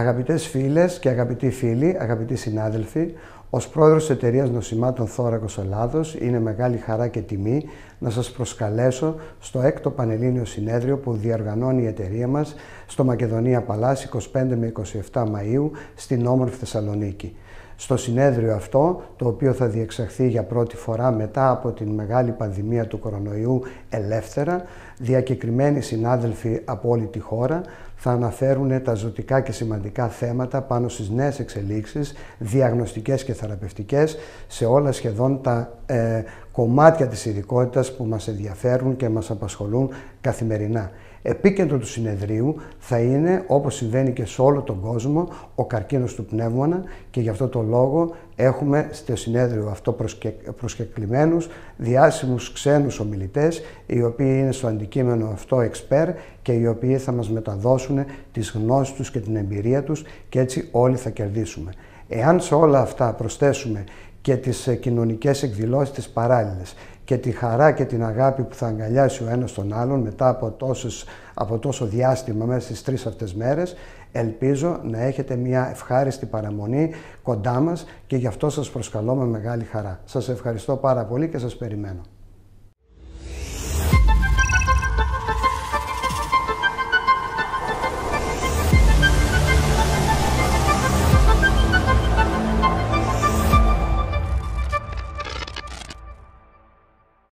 Αγαπητές φίλες και αγαπητοί φίλοι, αγαπητοί συνάδελφοι, ως πρόεδρος της Εταιρείας Νοσημάτων Θώρακος Ελλάδος, είναι μεγάλη χαρά και τιμή να σας προσκαλέσω στο 6ο Πανελλήνιο Συνέδριο που διοργανώνει η εταιρεία μας στο Μακεδονία Παλάς 25 με 27 Μαΐου στην όμορφη Θεσσαλονίκη. Στο συνέδριο αυτό, το οποίο θα διεξαχθεί για πρώτη φορά μετά από την μεγάλη πανδημία του κορονοϊού ελεύθερα, διακεκριμένοι συνάδελφοι από όλη τη χώρα θα αναφέρουν τα ζωτικά και σημαντικά θέματα πάνω στις νέες εξελίξεις, διαγνωστικές και θεραπευτικές, σε όλα σχεδόν τα κομμάτια της ειδικότητας που μας ενδιαφέρουν και μας απασχολούν καθημερινά. Επίκεντρο του συνεδρίου θα είναι, όπως συμβαίνει και σε όλο τον κόσμο, ο καρκίνος του πνεύμονα και γι' αυτό το λόγο έχουμε στο συνέδριο αυτό προσκεκλημένους διάσημους ξένους ομιλητές, οι οποίοι είναι στο αντικείμενο αυτό expert και οι οποίοι θα μας μεταδώσουν τις γνώσεις τους και την εμπειρία τους και έτσι όλοι θα κερδίσουμε. Εάν σε όλα αυτά προσθέσουμε και τις κοινωνικές εκδηλώσεις τις παράλληλες και τη χαρά και την αγάπη που θα αγκαλιάσει ο ένας τον άλλον μετά από τόσο διάστημα μέσα στις 3 αυτές μέρες, ελπίζω να έχετε μια ευχάριστη παραμονή κοντά μας και γι' αυτό σας προσκαλώ με μεγάλη χαρά. Σας ευχαριστώ πάρα πολύ και σας περιμένω.